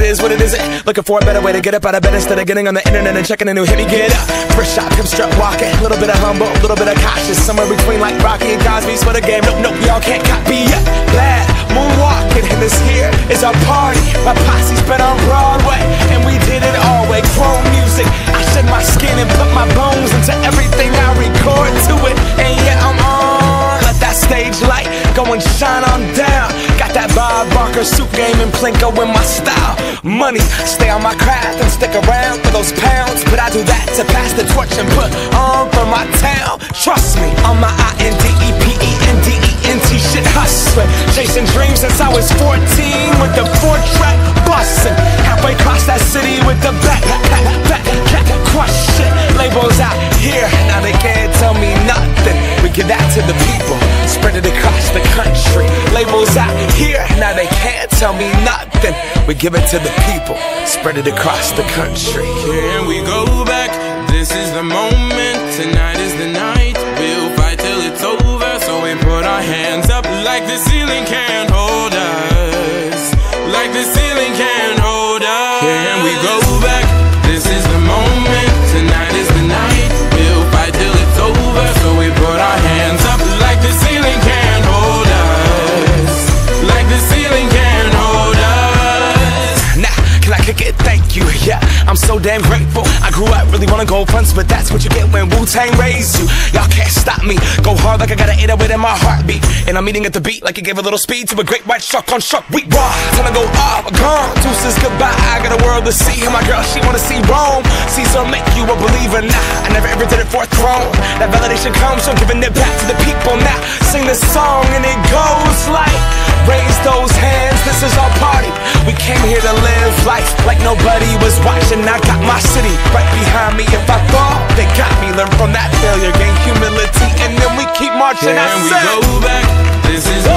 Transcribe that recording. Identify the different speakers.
Speaker 1: is what it isn't. Looking for a better way to get up out of bed instead of getting on the internet and checking a new hit. Me get up, first shot, come strut walking. A little bit of humble, a little bit of cautious. Somewhere between like Rocky and Cosby's for the game. Nope, y'all can't copy yet. Glad moonwalking, and this here is our party. My posse's been on Broadway, and we did it all way. Chrome music, I shed my skin and put my bones into everything I record to it. And yeah, I'm on. Let that stage light go and shine on down. Got that Bob Barker suit game and Plinko in my style. Money, stay on my craft and stick around for those pounds. But I do that to pass the torch and put on for my town. Trust me, on my INDEPENDENT shit hustling. Chasing dreams since I was 14 with the 4-track bustin'. Halfway across that city with the back crush shit. Labels out here, now they can't tell me nothing. We give that to the people, spread it across the country. Labels out here, now they can't tell me nothing. We give it to the people, spread it across the country.
Speaker 2: Can we go back? This is the moment, tonight is the night. We'll fight till it's over, so we put our hands up like the ceiling can't hold us. Like the ceiling can't hold us. Can we go back? This is the moment, tonight is the night. We'll fight till it's over, so we put our hands up like the ceiling can't hold us. Like the ceiling can't hold us.
Speaker 1: Nah, can I kick it? Thank you, yeah, I'm so damn grateful. I grew up really wanna go fronts, but that's what you get when Wu-Tang raised you. Y'all can't stop me, go hard like I got an 808 in my heartbeat. And I'm eating at the beat like it gave a little speed to a great white shark on shark week. Raw, time to go off, gone, deuces goodbye. I got a world to see, and my girl, she wanna see Rome. Caesar make you a believer, nah, I never ever did it for a throne. That validation comes from giving it back to the people. Now, sing this song and it goes like, raise those hands, this is our party. We came here to live life like nobody was watching. I got my city right behind me. If I fall, they got me. Learn from that failure, gain humility, and then we keep marching.
Speaker 2: Can we go back? This is